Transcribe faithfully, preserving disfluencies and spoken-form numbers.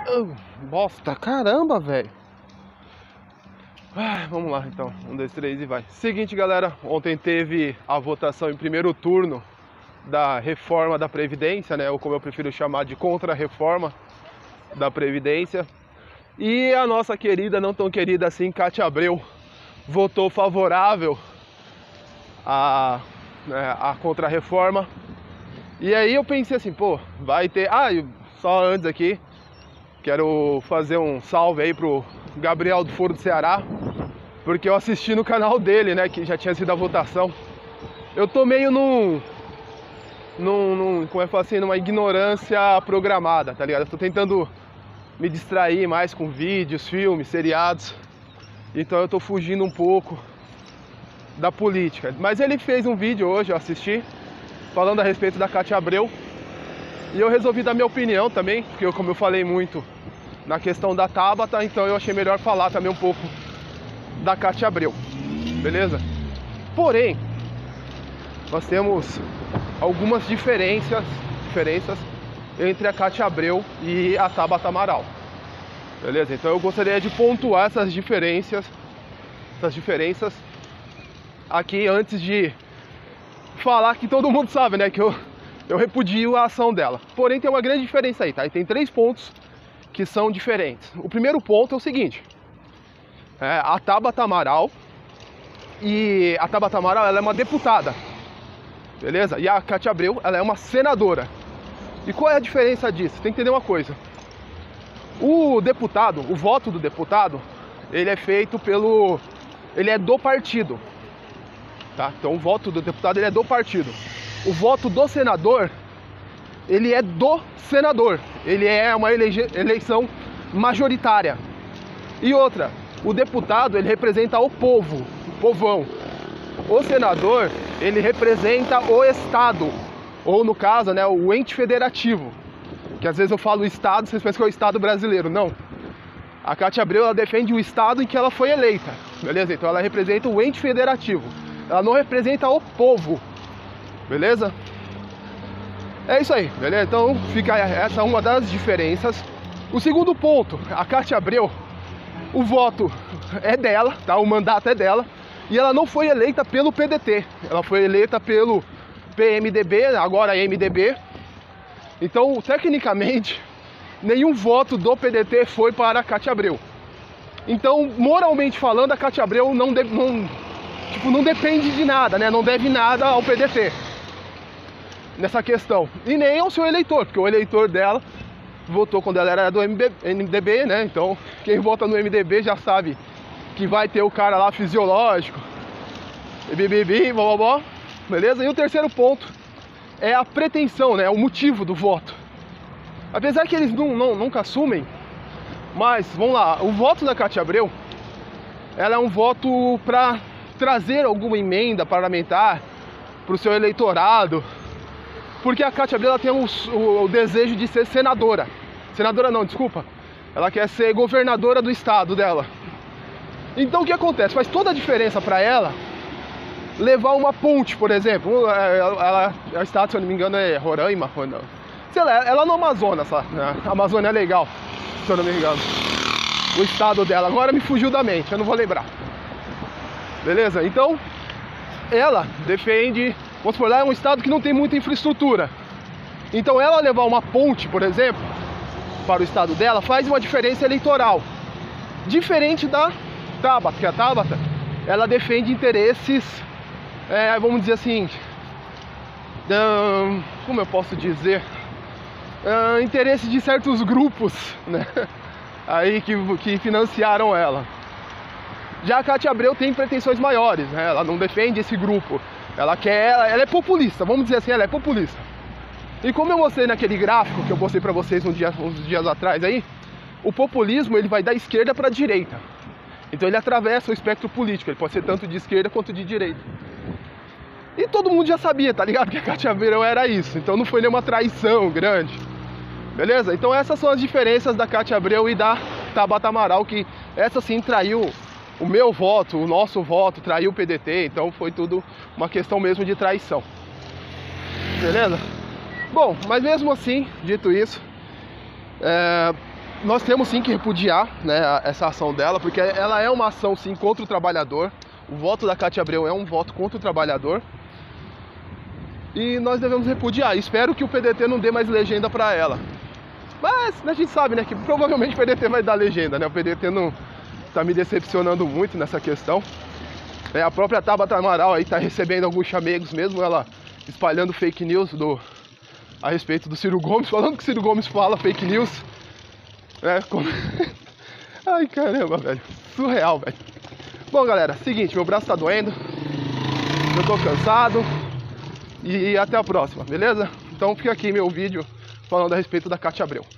Oh, bosta, caramba, velho. Ah, vamos lá então, um, dois, três e vai. Seguinte, galera, ontem teve a votação em primeiro turno da reforma da Previdência, né? Ou como eu prefiro chamar de contra-reforma da Previdência. E a nossa querida, não tão querida assim, Cátia Abreu, votou favorável à, né, à contra-reforma. E aí eu pensei assim, pô, vai ter... Ah, só antes aqui, quero fazer um salve aí pro Gabriel do Foro do Ceará, porque eu assisti no canal dele, né, que já tinha sido a votação. Eu tô meio num... num, num como é que eu falo assim, numa ignorância programada, tá ligado? Eu tô tentando me distrair mais com vídeos, filmes, seriados. Então eu tô fugindo um pouco da política. Mas ele fez um vídeo hoje, eu assisti, falando a respeito da Cátia Abreu. E eu resolvi dar minha opinião também, porque eu, como eu falei muito na questão da Tabata, então eu achei melhor falar também um pouco da Cátia Abreu, beleza? Porém, nós temos algumas diferenças, diferenças entre a Cátia Abreu e a Tabata Amaral, beleza? Então eu gostaria de pontuar essas diferenças, essas diferenças aqui antes de falar que todo mundo sabe, né, que eu, eu repudio a ação dela. Porém tem uma grande diferença aí, tá? E tem três pontos que são diferentes. O primeiro ponto é o seguinte, é, a Tabata Amaral, e a Tabata Amaral, ela é uma deputada, beleza? E a Cátia Abreu, ela é uma senadora. E qual é a diferença disso? Tem que entender uma coisa. O deputado, o voto do deputado, ele é feito pelo... ele é do partido, tá? Então o voto do deputado, ele é do partido. O voto do senador, ele é do senador. Ele é uma elege... eleição majoritária. E outra, o deputado, ele representa o povo, o povão. O senador, ele representa o Estado, ou no caso, né, o ente federativo. Que às vezes eu falo Estado, vocês pensam que é o Estado brasileiro. Não. A Cátia Abreu, ela defende o Estado em que ela foi eleita, beleza? Então ela representa o ente federativo. Ela não representa o povo, beleza? É isso aí, beleza? Então fica essa uma das diferenças. O segundo ponto, a Cátia Abreu, o voto é dela, tá? O mandato é dela. E ela não foi eleita pelo P D T. Ela foi eleita pelo P M D B, agora M D B. Então, tecnicamente, nenhum voto do P D T foi para a Cátia Abreu. Então, moralmente falando, a Cátia Abreu não, de, não, tipo, não depende de nada, né? Não deve nada ao P D T nessa questão. E nem ao seu eleitor, porque o eleitor dela votou quando ela era do M D B, né? Então, quem vota no M D B já sabe que vai ter o cara lá fisiológico, bibibi, blá blá blá, beleza? E o terceiro ponto é a pretensão, né? O motivo do voto. Apesar que eles não, não, nunca assumem, mas, vamos lá, o voto da Cátia Abreu, ela é um voto para trazer alguma emenda parlamentar para o seu eleitorado, porque a Cátia Abreu, ela tem o, o, o desejo de ser senadora. Senadora não, desculpa. Ela quer ser governadora do estado dela. Então o que acontece? Faz toda a diferença para ela levar uma ponte, por exemplo. Ela, ela está, se eu não me engano, é Roraima, sei lá, ela no Amazonas, né? A Amazônia é legal, se eu não me engano. O estado dela, agora me fugiu da mente, eu não vou lembrar. Beleza? Então, ela defende, vamos supor, lá é um estado que não tem muita infraestrutura. Então ela levar uma ponte, por exemplo, para o estado dela, faz uma diferença eleitoral. Diferente da Tabata, porque a Tabata, ela defende interesses, é, vamos dizer assim, hum, como eu posso dizer, hum, interesses de certos grupos, né, aí que, que financiaram ela. Já a Cátia Abreu tem pretensões maiores, né, ela não defende esse grupo, ela quer, ela, ela é populista, vamos dizer assim, ela é populista. E como eu mostrei naquele gráfico que eu mostrei pra vocês um dia, uns dias atrás aí, o populismo, ele vai da esquerda para a direita. Então ele atravessa o espectro político, ele pode ser tanto de esquerda quanto de direita. E todo mundo já sabia, tá ligado? Que a Cátia Abreu era isso, então não foi nenhuma traição grande. Beleza? Então essas são as diferenças da Cátia Abreu e da Tabata Amaral, que essa sim traiu o meu voto, o nosso voto, traiu o P D T, então foi tudo uma questão mesmo de traição. Beleza? Bom, mas mesmo assim, dito isso, é... nós temos sim que repudiar, né, essa ação dela, porque ela é uma ação sim contra o trabalhador. O voto da Cátia Abreu é um voto contra o trabalhador. E nós devemos repudiar. Espero que o P D T não dê mais legenda para ela. Mas a gente sabe, né, que provavelmente o P D T vai dar legenda, né? O P D T não tá me decepcionando muito nessa questão. É, a própria Tabata Amaral aí tá recebendo alguns chamegos mesmo, ela espalhando fake news do, a respeito do Ciro Gomes, falando que o Ciro Gomes fala fake news. É, como... Ai, caramba, velho. Surreal, velho. Bom, galera, seguinte, meu braço tá doendo. Eu tô cansado. E até a próxima, beleza? Então fica aqui meu vídeo falando a respeito da Cátia Abreu.